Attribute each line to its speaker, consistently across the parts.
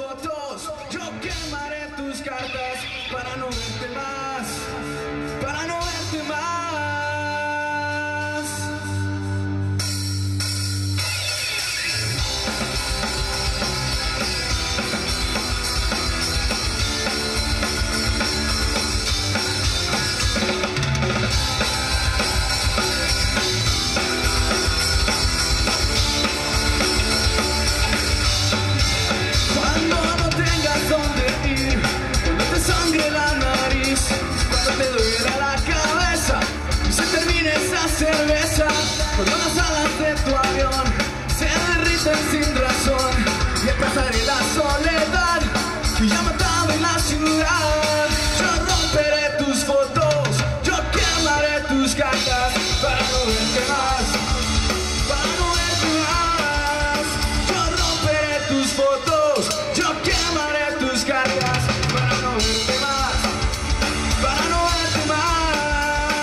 Speaker 1: fotos, yo quemaré tus cartas para no verte más, para no verte más. Sangre la nariz, cuando te duela la cabeza y se termine esa cerveza, cuando las alas de tu avión se derriten sin razón y pasaré la soledad que ya ha matado en la ciudad. Yo romperé tus fotos, yo quemaré tus cartas para no verte más, para no verte más. Yo romperé tus fotos, yo quemaré tus cartas para no verte más, para no verte más.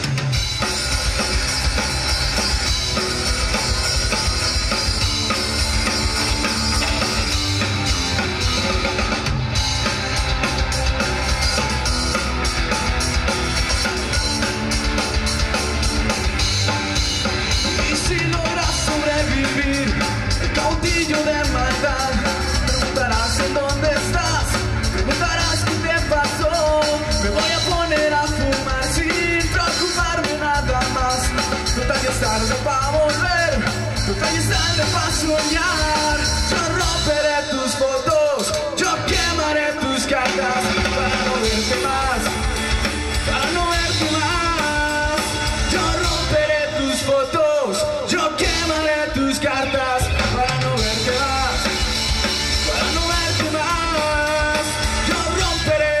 Speaker 1: Y si logras sobrevivir, el caudillo de maldad, preguntarás en dónde estás, preguntarás qué te pasó. Me voy a poner a fumar sin preocuparme nada más. Total ya es tarde para volver, total ya es tarde para soñar. Yo romperé tus fotos, yo quemaré tus cartas para no verte más, para no verte más. Yo romperé tus fotos, yo quemaré tus cartas para no verte más, para no verte más. Yo romperé.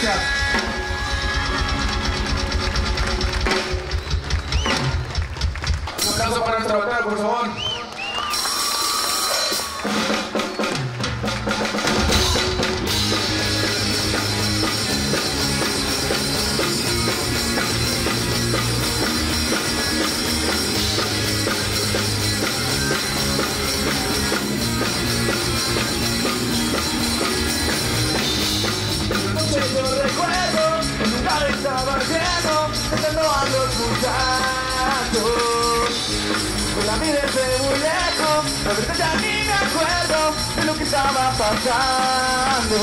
Speaker 1: Gracias. Un aplauso para nuestra batalla, por favor. Yo recuerdo, el lugar estaba lleno, tratando a los muchachos. Con la vida desde muy lejos, la verdad ya ni me acuerdo de lo que estaba pasando.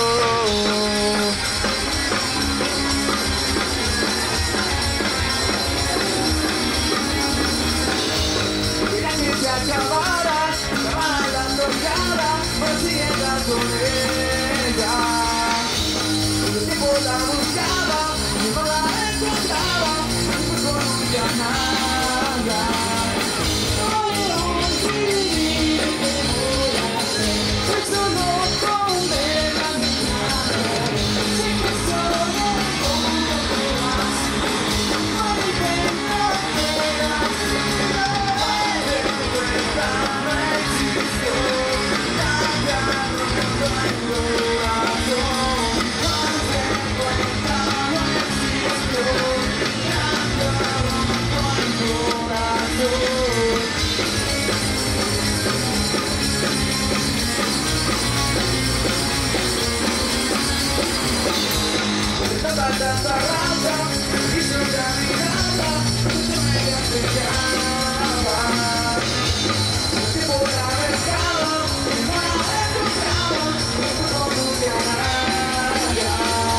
Speaker 1: Quería que se acabara, estaba bailando cara, por si era con ella. El tiempo la buscaba, y no la encontraba, no con un llamada. Eso no condena mi nada, sé que solo con un poco más, no me pena verás, haz de cuenta no existió, ya te arruinó el corazón. Tanta raza, hizo la mirada, no me dejaba. El tiempo la buscaba, y no la encontraba, no podía nada.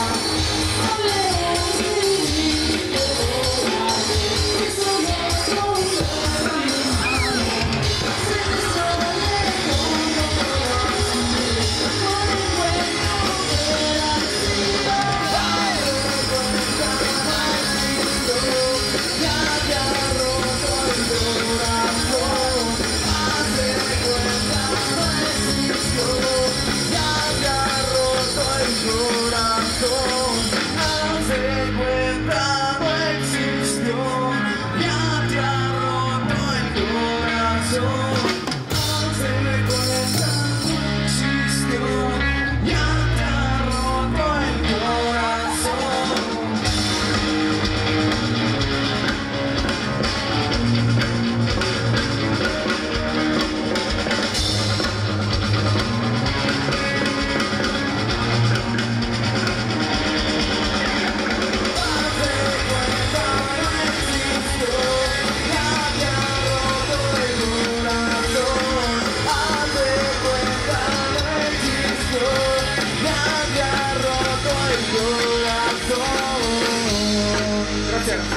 Speaker 1: Eso no condena mi mano, sé que solo no me encuentro fuera. Gracias.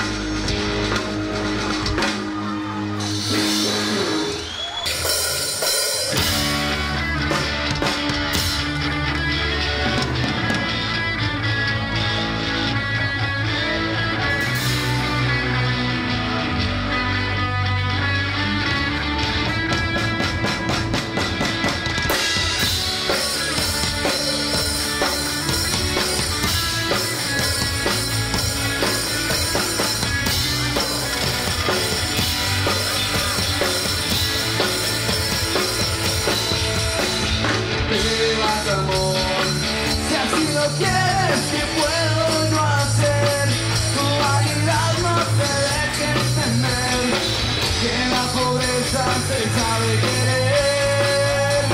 Speaker 1: Amor, si así lo quieres, ¿qué puedo yo hacer? Tu vanidad no te deje entender que la pobreza se sabe querer.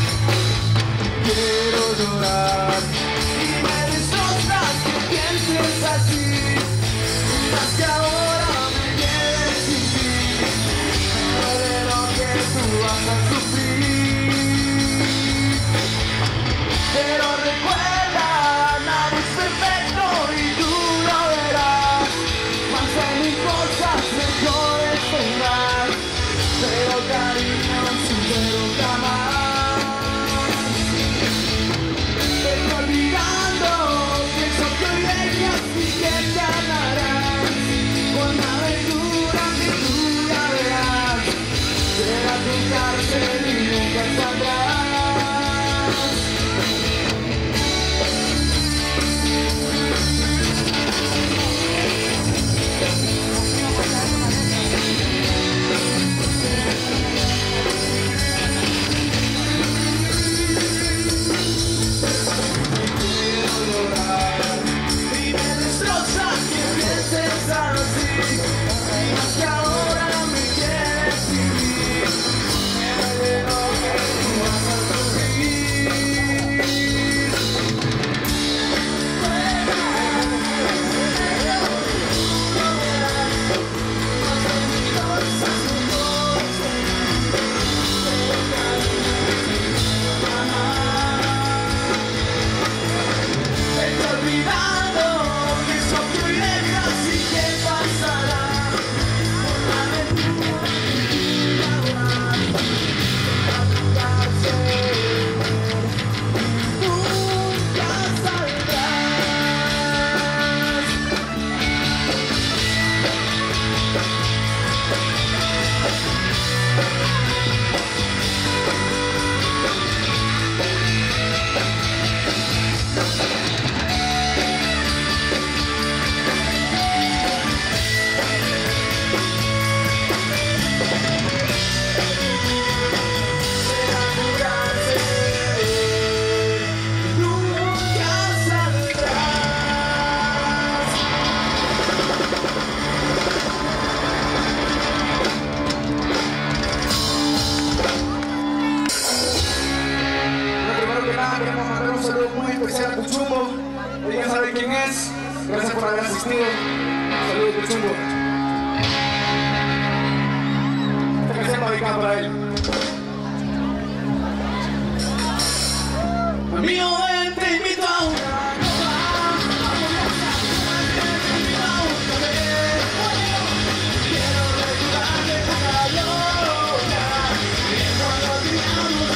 Speaker 1: Quiero llorar y me destrozas que pienses así, más que ahora me quedes sin ti, de lo que tú vas a sufrir. Pero recuerda, nada es perfecto.
Speaker 2: sabe quién es. Gracias por haber asistido. Saludos, Cuchumbo. Esta canción va dedicada para él.
Speaker 1: Amigo, ven, te invito a una copa. Te invito a un café. Quiero recordarte esta loca que cuando teníamos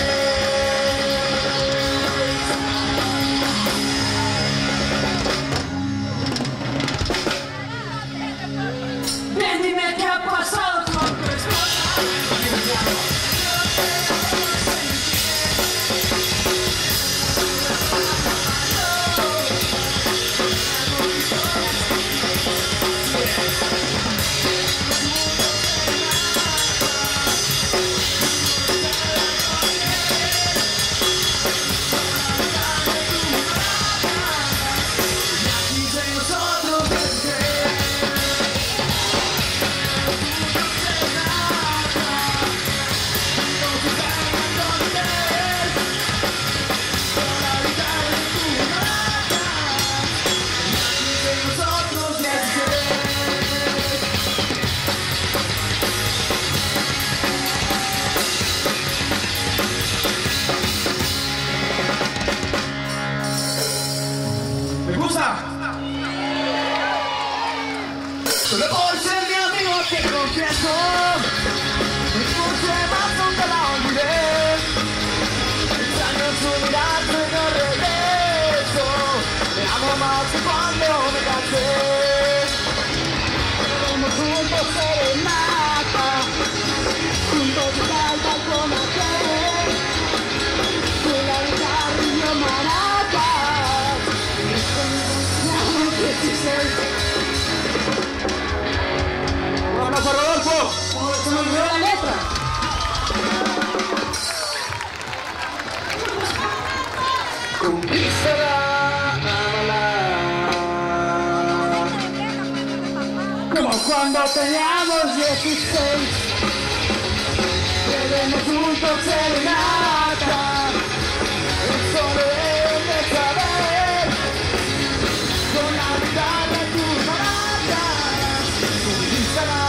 Speaker 1: el ven, dime qué ha pasado con tu esposa. Solo por ser mi amigo te confieso, por ser más nunca la olvidé. Extraño su mirar, pero regreso. Me amo más que cuando me cansé. Queremos juntos serenata, juntos llegar al balcón aquel, con la guitarra y yo maracas. Llamo 16.
Speaker 2: ¡Vamos a Rodolfo!
Speaker 1: Se me olvidó la letra. Conquístala, ámala. Como cuando teníamos 16. Queremos juntos serenata. Solo debes de saber. Con la guitarra en tus maracas. Conquístala.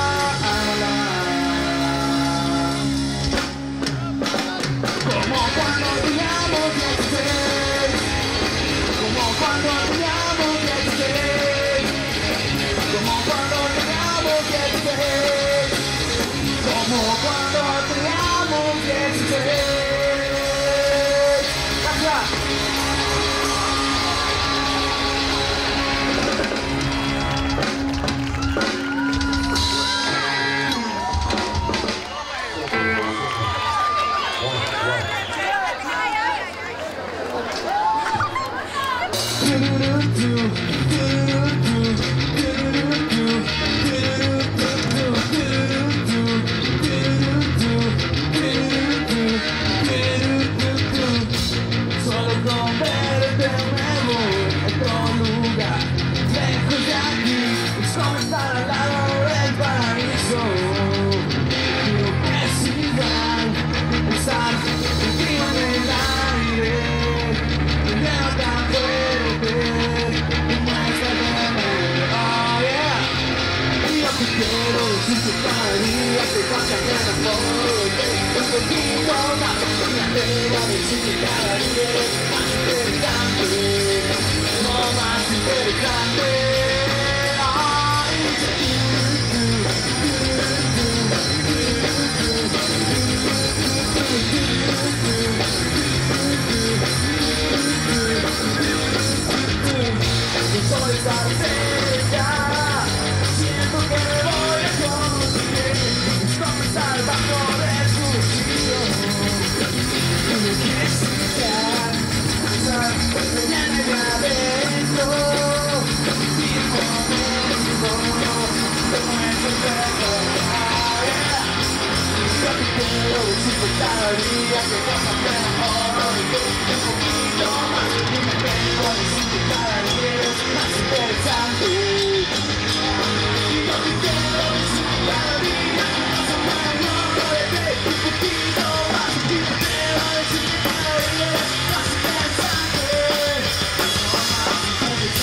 Speaker 1: Como cuando teníamos 16, como cuando teníamos 16, como cuando teníamos 16, como cuando teníamos 16. Gracias. Solo con verte me voy a otro lugar, lejos de aquí, es como estar al lado del paraíso. Quiero que sigan estar contigo en el aire, me veo tan fuerte, muéstrame, oh yeah. Y yo te quiero decirte cada día que pasa que me enamoro, un poquito más, me alegra decirte cada día eres más interesante, no más interesante. El sol está cerca, siento que me voy a conducir, es como estar bajo del cuchillo. Tienes que explicar, pasar mañana de adentro, ir conmigo, como es el perro. Yo te quiero decirte cada día que pasa que me enamoro de ti un poquito más, y me vengo a decirte cada día eres más interesante. Yo te quiero decirte cada día que pasa que me enamoro de ti un poquito más, y me vengo a decirte cada día eres más interesante.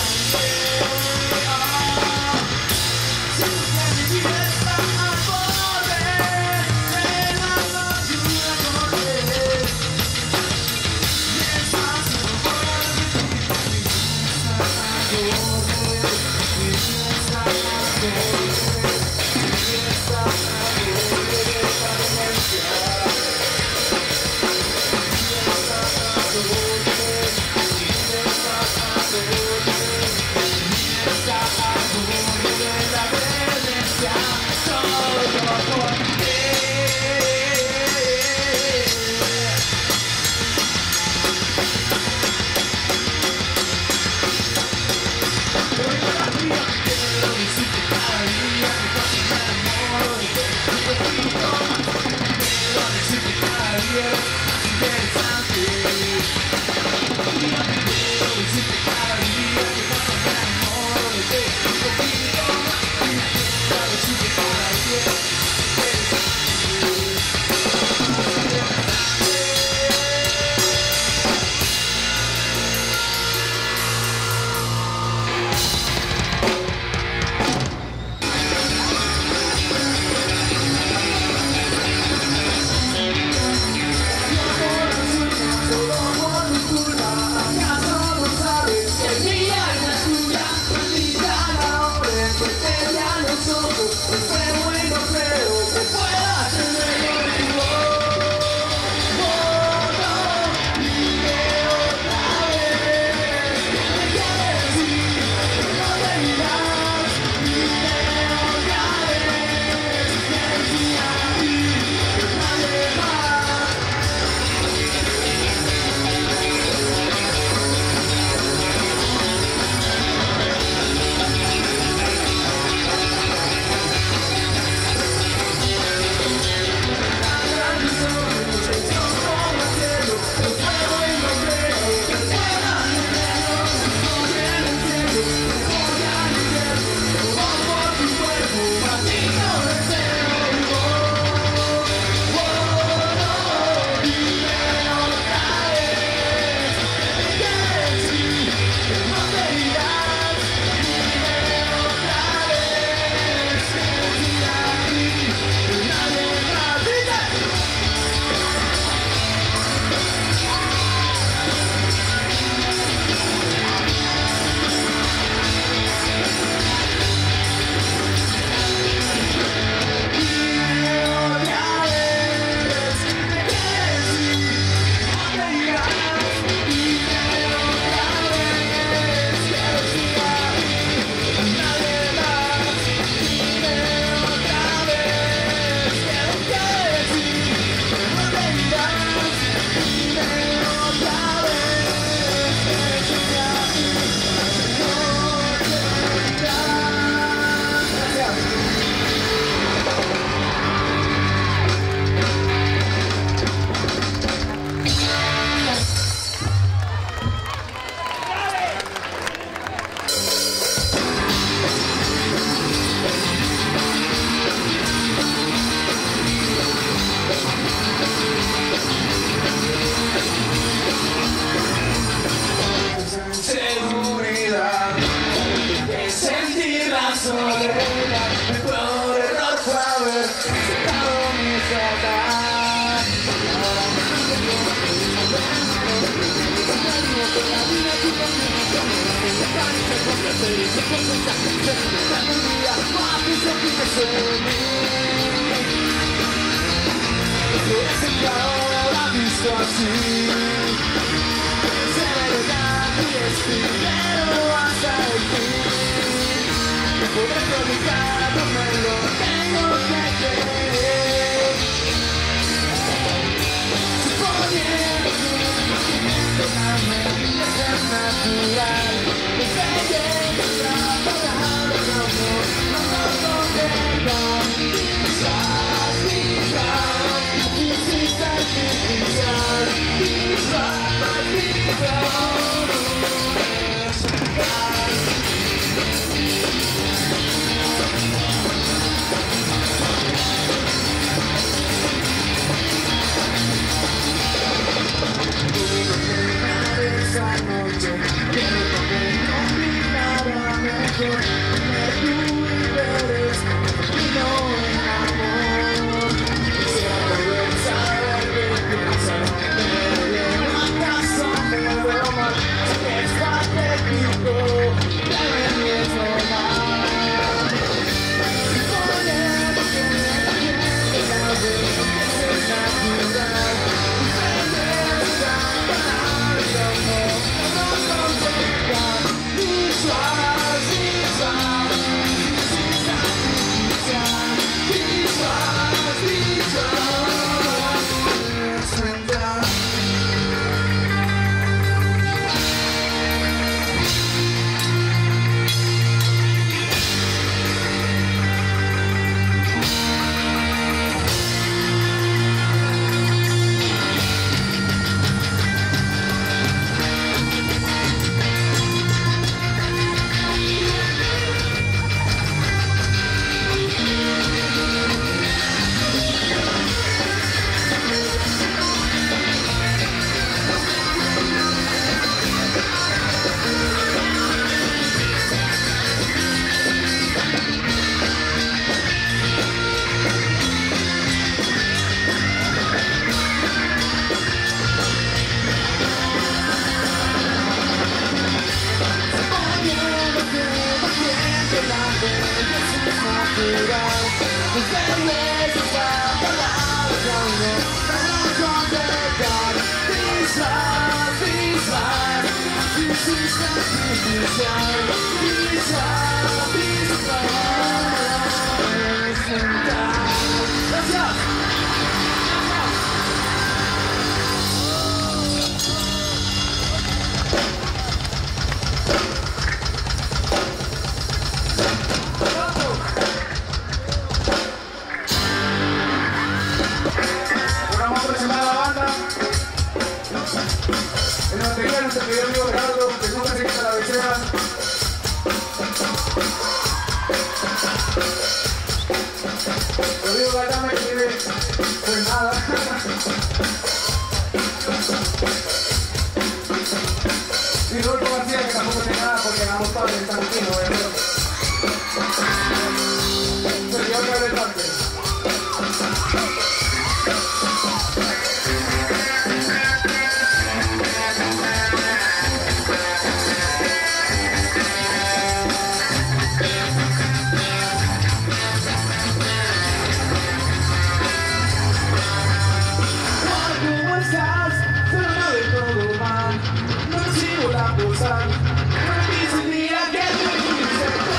Speaker 1: soledad, mi peor error fue haber aceptado mi soledad. Ahora me siento la vida que la cancha con placer y sin compensar, la vida más que se mí. Es que ahora visto así, serenidad y espinero hasta el fin. No podré predicar, no me lo tengo que creer. Suponiendo que la medida es natural, mi belleza palabra no contempla.
Speaker 2: Y Rodolfo García, que tampoco tiene nada porque ganamos todo el Tarantino, Sergio Gabriel Vázquez.
Speaker 1: No recibo la cosa, no me dice el día que tú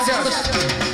Speaker 2: Gracias.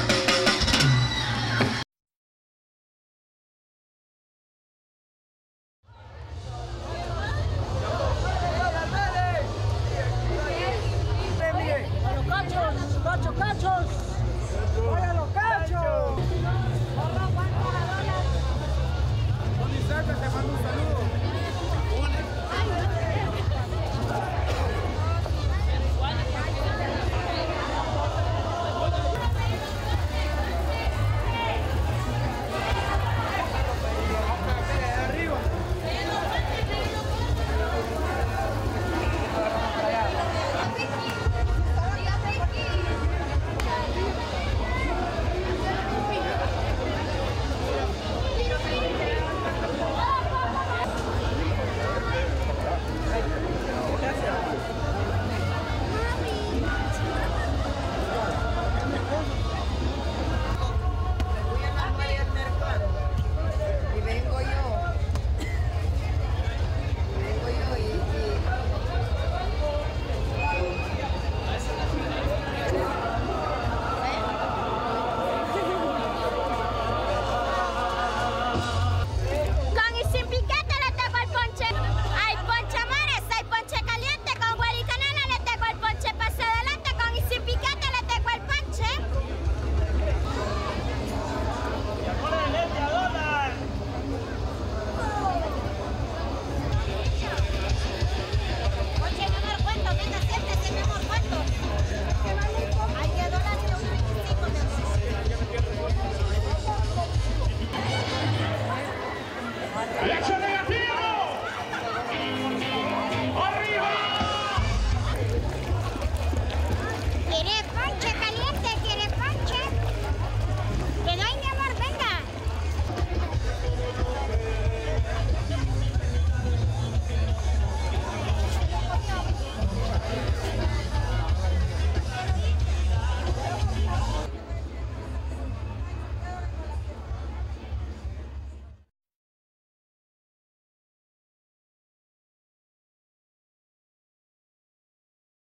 Speaker 3: Election!